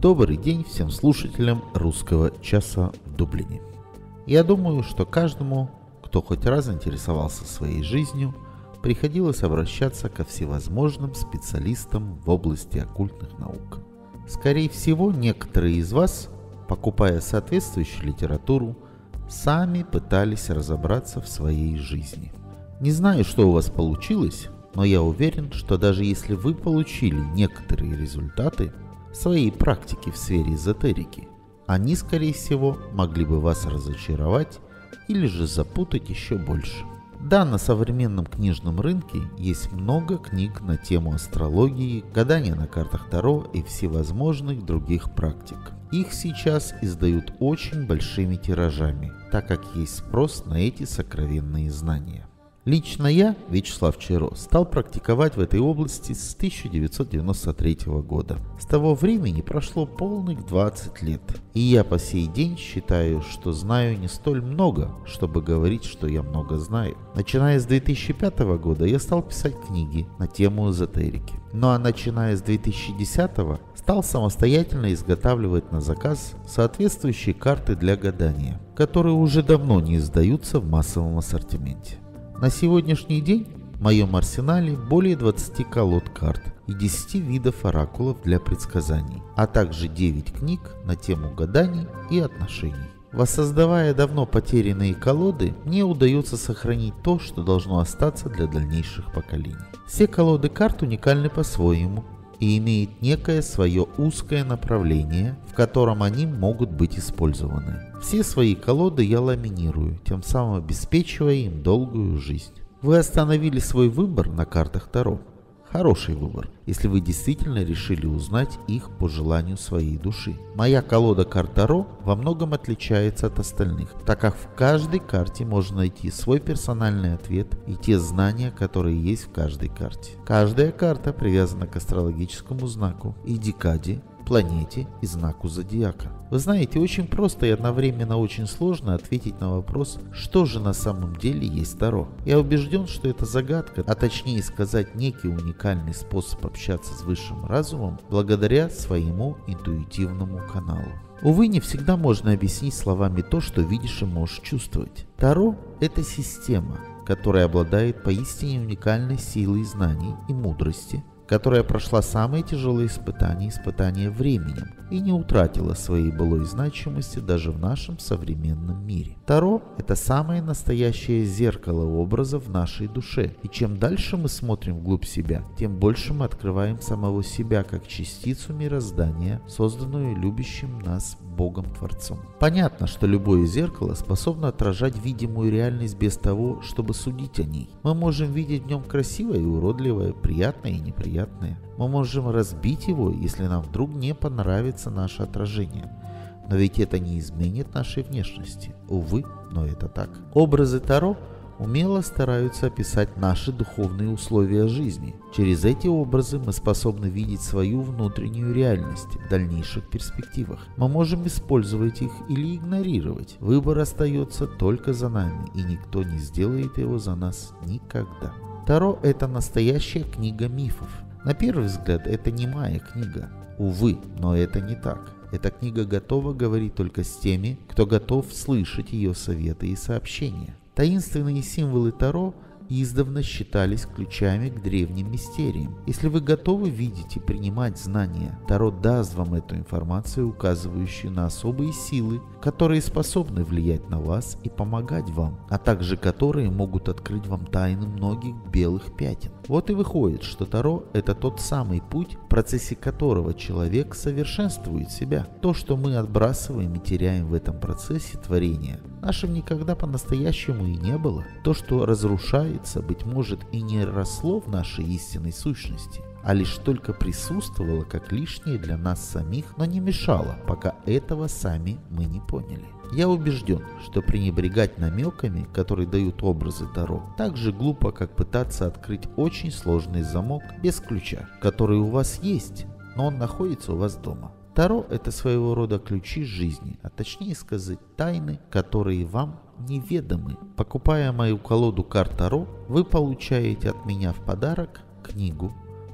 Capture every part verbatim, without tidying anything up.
Добрый день всем слушателям русского часа в Дублине. Я думаю, что каждому, кто хоть раз интересовался своей жизнью, приходилось обращаться ко всевозможным специалистам в области оккультных наук. Скорее всего, некоторые из вас, покупая соответствующую литературу, сами пытались разобраться в своей жизни. Не знаю, что у вас получилось, но я уверен, что даже если вы получили некоторые результаты в своей практике в сфере эзотерики, они, скорее всего, могли бы вас разочаровать или же запутать еще больше. Да, на современном книжном рынке есть много книг на тему астрологии, гадания на картах Таро и всевозможных других практик. Их сейчас издают очень большими тиражами, так как есть спрос на эти сокровенные знания. Лично я, Вячеслав Чиро, стал практиковать в этой области с тысяча девятьсот девяносто третьего года. С того времени прошло полных двадцать лет, и я по сей день считаю, что знаю не столь много, чтобы говорить, что я много знаю. Начиная с две тысячи пятого года я стал писать книги на тему эзотерики. Ну а начиная с две тысячи десятого стал самостоятельно изготавливать на заказ соответствующие карты для гадания, которые уже давно не издаются в массовом ассортименте. На сегодняшний день в моем арсенале более двадцати колод карт и десяти видов оракулов для предсказаний, а также девять книг на тему гаданий и отношений. Воссоздавая давно потерянные колоды, мне удается сохранить то, что должно остаться для дальнейших поколений. Все колоды карт уникальны по-своему и имеют некое свое узкое направление, в котором они могут быть использованы. Все свои колоды я ламинирую, тем самым обеспечивая им долгую жизнь. Вы остановили свой выбор на картах Таро. Хороший выбор, если вы действительно решили узнать их по желанию своей души. Моя колода карт Таро во многом отличается от остальных, так как в каждой карте можно найти свой персональный ответ и те знания, которые есть в каждой карте. Каждая карта привязана к астрологическому знаку и декаде, планете и знаку зодиака. Вы знаете, очень просто и одновременно очень сложно ответить на вопрос, что же на самом деле есть Таро. Я убежден, что это загадка, а точнее сказать, некий уникальный способ общаться с высшим разумом благодаря своему интуитивному каналу. Увы, не всегда можно объяснить словами то, что видишь и можешь чувствовать. Таро – это система, которая обладает поистине уникальной силой знаний и мудрости, которая прошла самые тяжелые испытания, испытания временем, и не утратила своей былой значимости даже в нашем современном мире. Таро – это самое настоящее зеркало образов в нашей душе, и чем дальше мы смотрим вглубь себя, тем больше мы открываем самого себя как частицу мироздания, созданную любящим нас Богом-творцом. Понятно, что любое зеркало способно отражать видимую реальность без того, чтобы судить о ней. Мы можем видеть в нем красивое и уродливое, приятное и неприятное. Мы можем разбить его, если нам вдруг не понравится наше отражение. Но ведь это не изменит нашей внешности. Увы, но это так. Образы Таро умело стараются описать наши духовные условия жизни. Через эти образы мы способны видеть свою внутреннюю реальность в дальнейших перспективах. Мы можем использовать их или игнорировать. Выбор остается только за нами, и никто не сделает его за нас никогда. Таро – это настоящая книга мифов. На первый взгляд, это немая книга. Увы, но это не так. Эта книга готова говорить только с теми, кто готов слышать ее советы и сообщения. Таинственные символы Таро издавна считались ключами к древним мистериям. Если вы готовы видеть и принимать знания, Таро даст вам эту информацию, указывающую на особые силы, которые способны влиять на вас и помогать вам, а также которые могут открыть вам тайны многих белых пятен. Вот и выходит, что Таро – это тот самый путь, в процессе которого человек совершенствует себя. То, что мы отбрасываем и теряем в этом процессе творения, нашим никогда по-настоящему и не было. То, что разрушается, быть может, и не росло в нашей истинной сущности, а лишь только присутствовало как лишнее для нас самих, но не мешало, пока этого сами мы не поняли. Я убежден, что пренебрегать намеками, которые дают образы Таро, так же глупо, как пытаться открыть очень сложный замок без ключа, который у вас есть, но он находится у вас дома. Таро – это своего рода ключи жизни, а точнее сказать, тайны, которые вам неведомы. Покупая мою колоду карт Таро, вы получаете от меня в подарок книгу,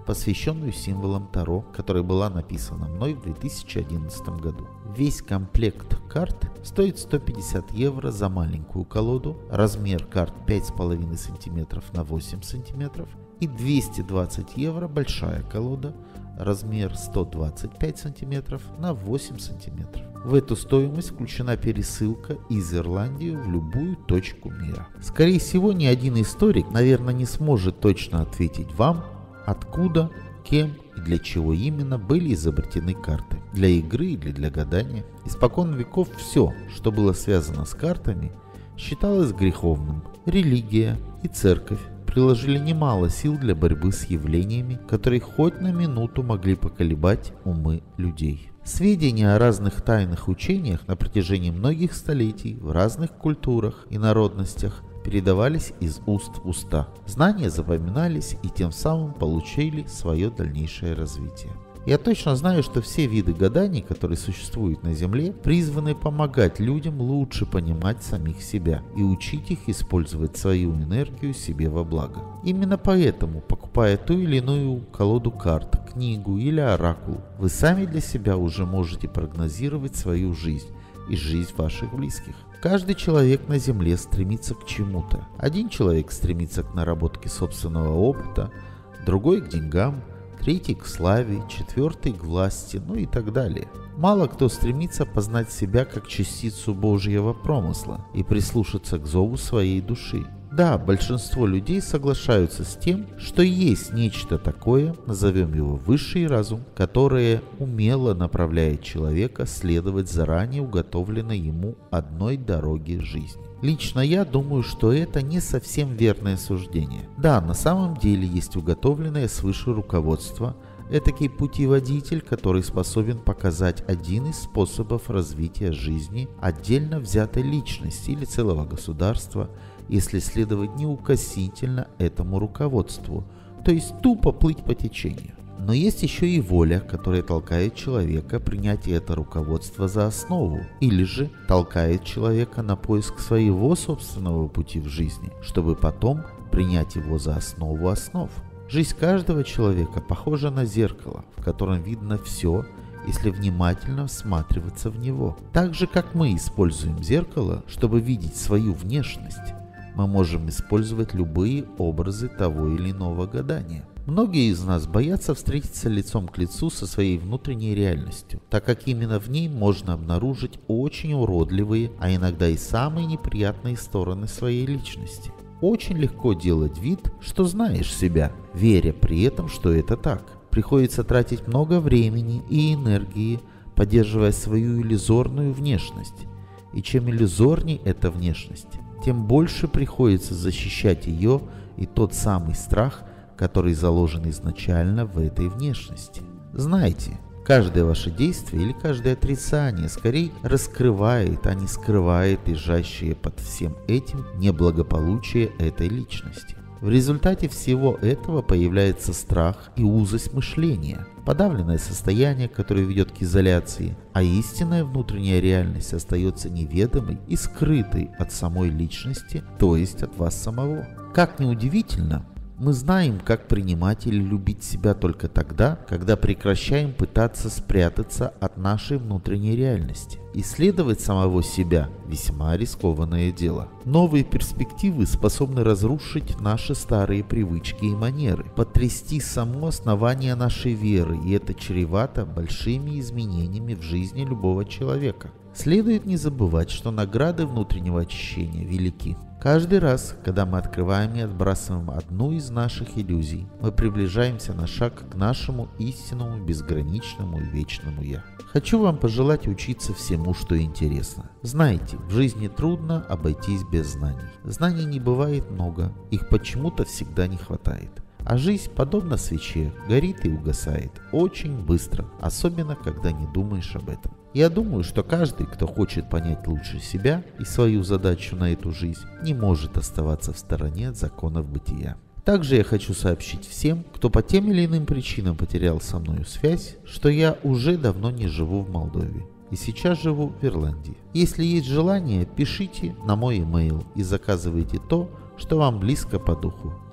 посвященную символам Таро, которая была написана мной в две тысячи одиннадцатом году. Весь комплект карт стоит сто пятьдесят евро за маленькую колоду, размер карт пять с половиной сантиметров на восемь сантиметров, и двести двадцать евро большая колода, размер сто двадцать пять сантиметров на восемь сантиметров. В эту стоимость включена пересылка из Ирландии в любую точку мира. Скорее всего, ни один историк, наверное, не сможет точно ответить вам, откуда, кем и для чего именно были изобретены карты. Для игры или для гадания. Испокон веков все, что было связано с картами, считалось греховным. Религия и церковь приложили немало сил для борьбы с явлениями, которые хоть на минуту могли поколебать умы людей. Сведения о разных тайных учениях на протяжении многих столетий в разных культурах и народностях передавались из уст в уста. Знания запоминались и тем самым получили свое дальнейшее развитие. Я точно знаю, что все виды гаданий, которые существуют на Земле, призваны помогать людям лучше понимать самих себя и учить их использовать свою энергию себе во благо. Именно поэтому, покупая ту или иную колоду карт, книгу или оракул, вы сами для себя уже можете прогнозировать свою жизнь и жизнь ваших близких. Каждый человек на Земле стремится к чему-то. Один человек стремится к наработке собственного опыта, другой к деньгам, третий к славе, четвертый к власти, ну и так далее. Мало кто стремится познать себя как частицу Божьего промысла и прислушаться к зову своей души. Да, большинство людей соглашаются с тем, что есть нечто такое, назовем его высший разум, которое умело направляет человека следовать заранее уготовленной ему одной дороге жизни. Лично я думаю, что это не совсем верное суждение. Да, на самом деле есть уготовленное свыше руководство, этакий путеводитель, который способен показать один из способов развития жизни отдельно взятой личности или целого государства, если следовать неукоснительно этому руководству, то есть тупо плыть по течению. Но есть еще и воля, которая толкает человека принять это руководство за основу, или же толкает человека на поиск своего собственного пути в жизни, чтобы потом принять его за основу основ. Жизнь каждого человека похожа на зеркало, в котором видно все, если внимательно всматриваться в него. Так же, как мы используем зеркало, чтобы видеть свою внешность, мы можем использовать любые образы того или иного гадания. Многие из нас боятся встретиться лицом к лицу со своей внутренней реальностью, так как именно в ней можно обнаружить очень уродливые, а иногда и самые неприятные стороны своей личности. Очень легко делать вид, что знаешь себя, веря при этом, что это так. Приходится тратить много времени и энергии, поддерживая свою иллюзорную внешность. И чем иллюзорней эта внешность, тем больше приходится защищать ее и тот самый страх, который заложен изначально в этой внешности. Знайте, каждое ваше действие или каждое отрицание скорее раскрывает, а не скрывает лежащее под всем этим неблагополучие этой личности. В результате всего этого появляется страх и узость мышления, подавленное состояние, которое ведет к изоляции, а истинная внутренняя реальность остается неведомой и скрытой от самой личности, то есть от вас самого. Как ни удивительно, мы знаем, как принимать или любить себя только тогда, когда прекращаем пытаться спрятаться от нашей внутренней реальности. Исследовать самого себя – весьма рискованное дело. Новые перспективы способны разрушить наши старые привычки и манеры, потрясти само основание нашей веры, и это чревато большими изменениями в жизни любого человека. Следует не забывать, что награды внутреннего очищения велики. Каждый раз, когда мы открываем и отбрасываем одну из наших иллюзий, мы приближаемся на шаг к нашему истинному, безграничному и вечному Я. Хочу вам пожелать учиться всему, что интересно. Знайте, в жизни трудно обойтись без знаний. Знаний не бывает много, их почему-то всегда не хватает. А жизнь, подобно свече, горит и угасает очень быстро, особенно когда не думаешь об этом. Я думаю, что каждый, кто хочет понять лучше себя и свою задачу на эту жизнь, не может оставаться в стороне от законов бытия. Также я хочу сообщить всем, кто по тем или иным причинам потерял со мной связь, что я уже давно не живу в Молдове и сейчас живу в Ирландии. Если есть желание, пишите на мой имейл и заказывайте то, что вам близко по духу.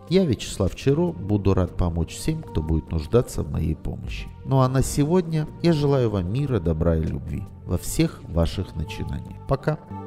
Я, Вячеслав Чиро, буду рад помочь всем, кто будет нуждаться в моей помощи. Ну а на сегодня я желаю вам мира, добра и любви во всех ваших начинаниях. Пока!